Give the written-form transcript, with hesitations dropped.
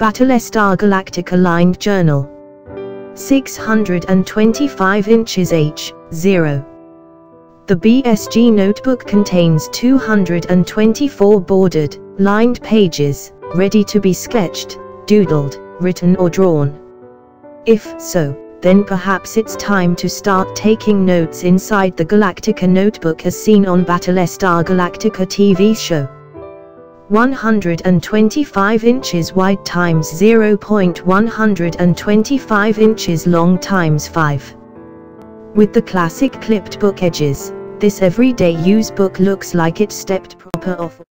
Battlestar Galactica Lined Journal. 625 inches H0. The BSG notebook contains 224 bordered, lined pages, ready to be sketched, doodled, written or drawn. If so, then perhaps it's time to start taking notes inside the Galactica notebook as seen on Battlestar Galactica TV show. 125 inches wide times 0.125 inches long times 5. With the classic clipped book edges, this everyday use book looks like it's stepped proper off.